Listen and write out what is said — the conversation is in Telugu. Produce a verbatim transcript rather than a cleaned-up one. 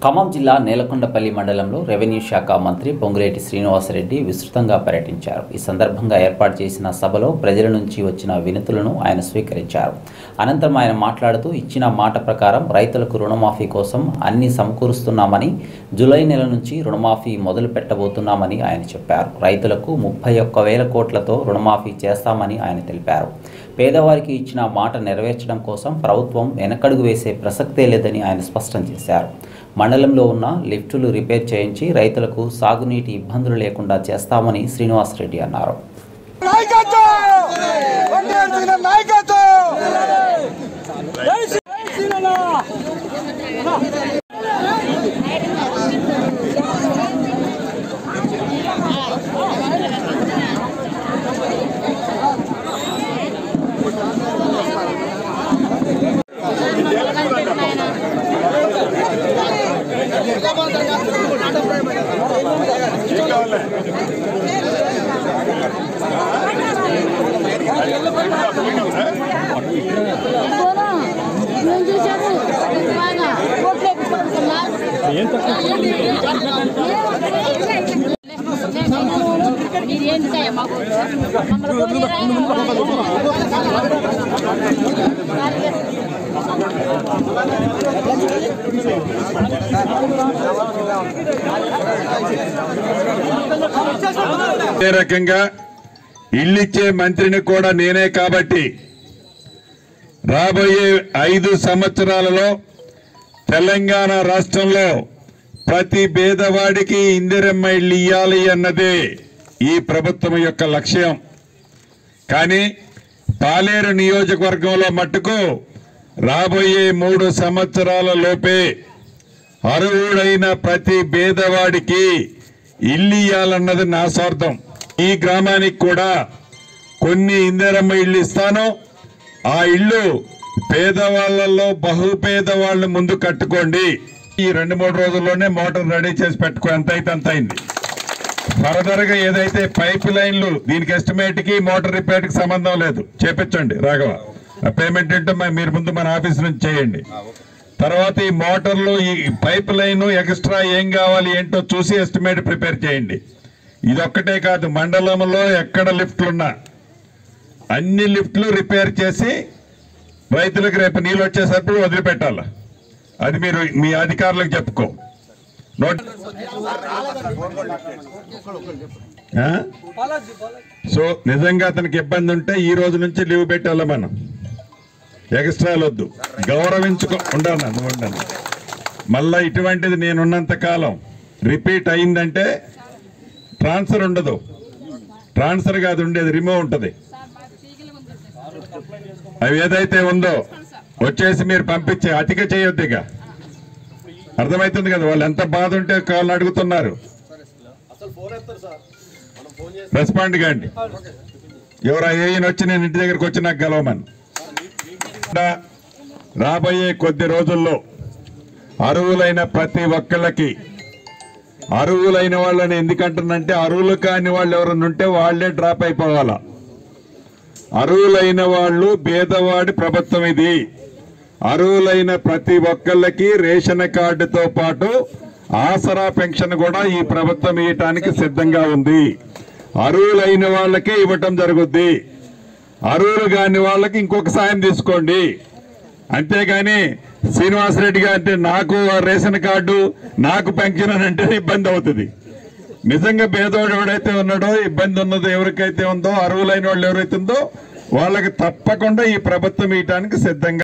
ఖమ్మం జిల్లా నేలకొండపల్లి మండలంలో రెవెన్యూ శాఖ మంత్రి పొంగులేటి శ్రీనివాసరెడ్డి విస్తృతంగా పర్యటించారు. ఈ సందర్భంగా ఏర్పాటు చేసిన సభలో ప్రజల నుంచి వచ్చిన వినతులను ఆయన స్వీకరించారు. అనంతరం ఆయన మాట్లాడుతూ ఇచ్చిన మాట ప్రకారం రైతులకు రుణమాఫీ కోసం అన్ని సమకూరుస్తున్నామని, జూలై నెల నుంచి రుణమాఫీ మొదలు పెట్టబోతున్నామని ఆయన చెప్పారు. రైతులకు ముప్పై ఒక్క వేల కోట్లతో రుణమాఫీ చేస్తామని ఆయన తెలిపారు. పేదవారికి ఇచ్చిన మాట నెరవేర్చడం కోసం ప్రభుత్వం వెనకడుగు వేసే ప్రసక్తే లేదని ఆయన స్పష్టం చేశారు. మండలంలో ఉన్న లిఫ్టులు రిపేర్ చేయించి రైతులకు సాగునీటి ఇబ్బందులు లేకుండా చేస్తామని శ్రీనివాసరెడ్డి అన్నారు. అదే రకంగా ఇల్లిచ్చే మంత్రిని కూడా నేనే కాబట్టి రాబోయే ఐదు సంవత్సరాలలో తెలంగాణ రాష్ట్రంలో ప్రతి పేదవాడికి ఇందిరమ్మ ఇల్లు ఇయ్యాలి అన్నదే ఈ ప్రభుత్వం యొక్క లక్ష్యం. కానీ పాలేరు నియోజకవర్గంలో మట్టుకు రాబోయే మూడు సంవత్సరాల లోపే అర్హుడైన ప్రతి పేదవాడికి ఇల్లు ఇయ్యాలన్నది నా స్వార్థం. ఈ గ్రామానికి కూడా కొన్ని ఇందిరమ్మ ఇల్లు ఇస్తాను. ఆ ఇల్లు పేదవాళ్లలో బహు పేదవాళ్ళు ముందు కట్టుకోండి. ఈ రెండు మూడు రోజుల్లోనే మోటార్ రెడీ చేసి పెట్టుకో, ఎంత అయితే అంత అయింది. ఫర్దర్ గా ఏదైతే పైప్ లైన్లు దీనికి ఎస్టిమేట్ కి మోటార్ రిపేర్ కి సంబంధం లేదు, చేపించండి రాఘవ. పేమెంట్ ఏంటో మీరు ముందు మన ఆఫీస్ నుంచి చేయండి. తర్వాత ఈ మోటార్లు ఈ పైప్ లైన్ ఎక్స్ట్రా ఏం కావాలి ఏంటో చూసి ఎస్టిమేట్ ప్రిపేర్ చేయండి. ఇదొక్కటే కాదు, మండలంలో ఎక్కడ లిఫ్ట్లున్నా అన్ని లిఫ్ట్లు రిపేర్ చేసి రైతులకు రేపు నీళ్ళు వచ్చేసరికి వదిలిపెట్టాలి. అది మీరు మీ అధికారులకు చెప్పుకో. నోట్ సో నిజంగా అతనికి ఇబ్బంది ఉంటే ఈ రోజు నుంచి లీవ్ పెట్టాలి. మనం ఎక్స్ట్రాలు వద్దు, గౌరవించుకో ఉండాలి. నువ్వు ఉండాలి. మళ్ళా ఇటువంటిది నేనున్నంత కాలం రిపీట్ అయిందంటే ట్రాన్స్ఫర్ ఉండదు. ట్రాన్స్ఫర్ కాదు ఉండేది, రిమూవ్ ఉంటుంది. అవి ఏదైతే ఉందో వచ్చేసి మీరు పంపించే అతిక చేయొద్దు. ఇక అర్థమవుతుంది కదా వాళ్ళు ఎంత బాధ ఉంటే కాళ్ళు అడుగుతున్నారు. రెస్పాండ్ కాండి. ఎవరు ఏఈన వచ్చి నేను ఇంటి దగ్గరకు వచ్చి నాకు గెలవమని. రాబోయే కొద్ది రోజుల్లో అర్హులైన ప్రతి ఒక్కళ్ళకి, అర్హులైన వాళ్ళని ఎందుకంటున్నంటే అర్హులు కాని వాళ్ళు ఎవరన్నా ఉంటే వాళ్లే డ్రాప్ అయిపోవాలా. అర్హులైన వాళ్ళు పేదవాడి ప్రభుత్వం ఇది. అర్హులైన ప్రతి ఒక్కళ్ళకి రేషన్ కార్డుతో పాటు ఆసరా పెన్షన్ కూడా ఈ ప్రభుత్వం ఇవ్వటానికి సిద్ధంగా ఉంది. అర్హులైన వాళ్ళకే ఇవ్వటం జరుగుద్ది. అర్హులు కాని వాళ్ళకి ఇంకొక సాయం తీసుకోండి. అంతేగాని శ్రీనివాసరెడ్డి గారు అంటే నాకు రేషన్ కార్డు నాకు పెన్షన్ అని అంటే ఇబ్బంది అవుతుంది. నిజంగా పేదవాడు ఎవడైతే ఉన్నాడో, ఇబ్బంది ఉన్నదో ఎవరికైతే ఉందో, అర్హులైన వాళ్ళు ఎవరైతే ఉందో వాళ్ళకి తప్పకుండా ఈ ప్రభుత్వం ఇవ్వటానికి సిద్ధంగా